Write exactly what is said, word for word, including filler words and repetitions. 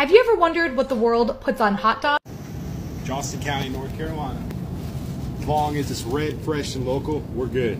Have you ever wondered what the world puts on hot dogs? Johnston County, North Carolina. As long as it's red, fresh, and local, we're good.